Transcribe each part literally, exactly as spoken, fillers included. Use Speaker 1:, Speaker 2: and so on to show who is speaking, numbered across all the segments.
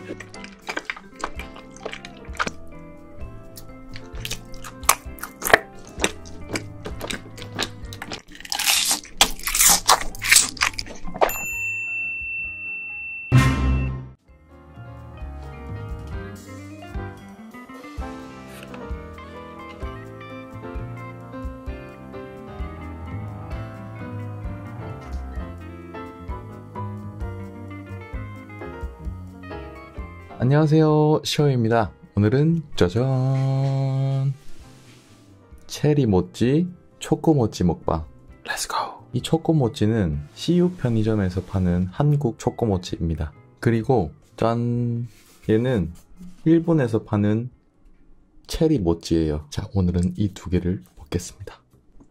Speaker 1: 안녕하세요, 시오입니다. 오늘은 짜잔, 체리 모찌 초코 모찌 먹방. 렛츠고. 이 초코 모찌는 씨유 편의점에서 파는 한국 초코 모찌입니다. 그리고 짠, 얘는 일본에서 파는 체리 모찌예요. 자, 오늘은 이 두 개를 먹겠습니다.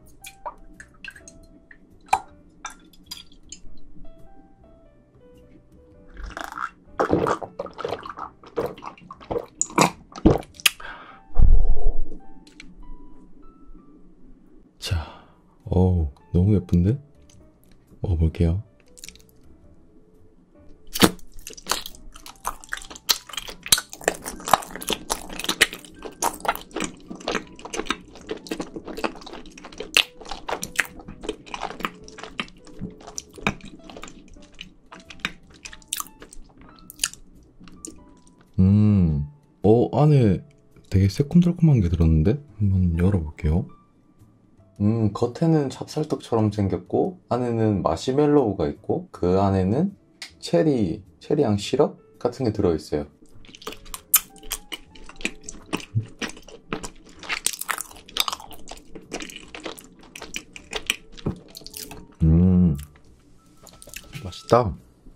Speaker 1: 자, 어우, 너무 예쁜데? 먹어볼게요. 음, 어, 안에 되게 새콤달콤한 게 들었는데? 한번 열어볼게요. 음, 겉에는 찹쌀떡처럼 생겼고, 안에는 마시멜로우가 있고, 그 안에는 체리, 체리향 시럽 같은 게 들어있어요. 음, 맛있다.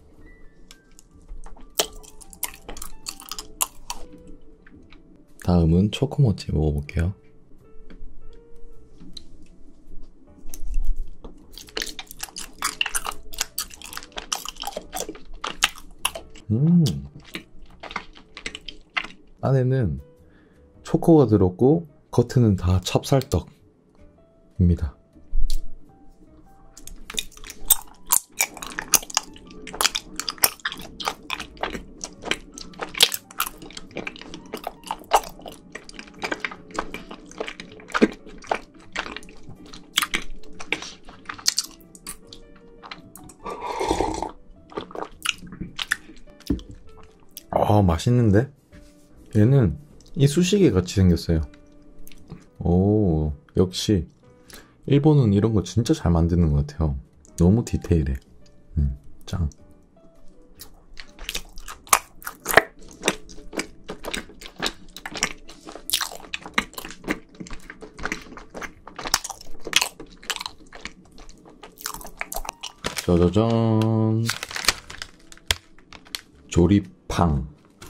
Speaker 1: 다음은 초코모찌 먹어볼게요. 음, 안에는 초코가 들었고 겉에는 다 찹쌀떡입니다. 아, 맛있는데? 얘는 이쑤시개 같이 생겼어요. 오, 역시 일본은 이런 거 진짜 잘 만드는 것 같아요. 너무 디테일해. 음, 짱. 짜자잔, 조리팡.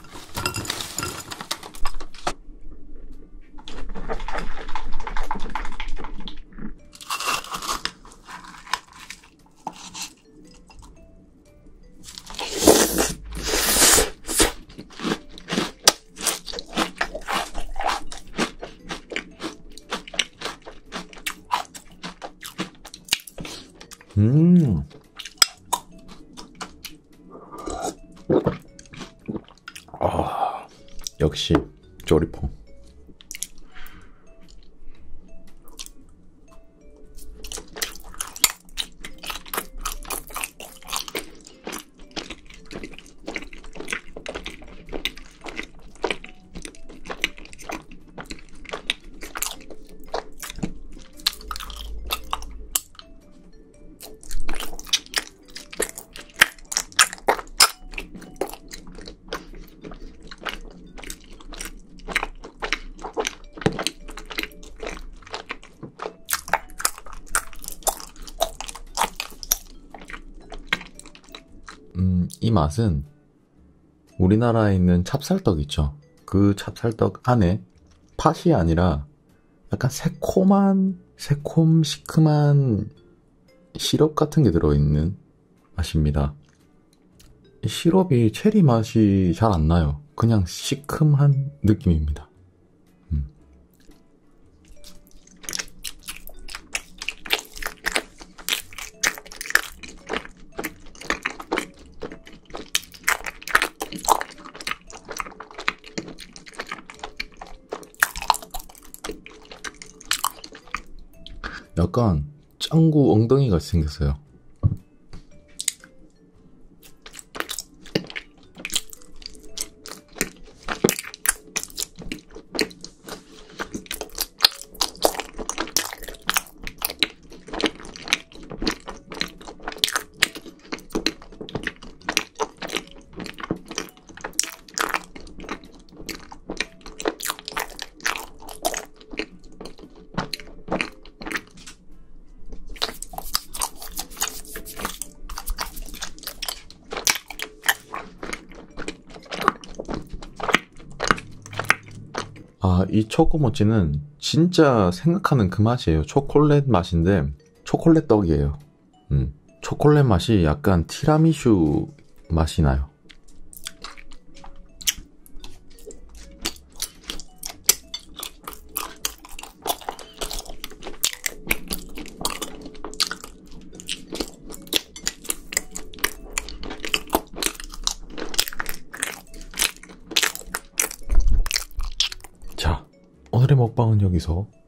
Speaker 1: 음, 아, 역시 조리퐁. 음, 이 맛은 우리나라에 있는 찹쌀떡 있죠? 그 찹쌀떡 안에 팥이 아니라 약간 새콤한, 새콤 시큼한 시럽 같은 게 들어있는 맛입니다. 이 시럽이 체리 맛이 잘 안 나요. 그냥 시큼한 느낌입니다. 음. 약간 짱구 엉덩이가 생겼어요. 아, 이 초코모찌는 진짜 생각하는 그 맛이에요. 초콜릿 맛인데 초콜릿 떡이에요. 음, 초콜릿 맛이 약간 티라미슈 맛이 나요. 자, 오늘의 먹방은 여기서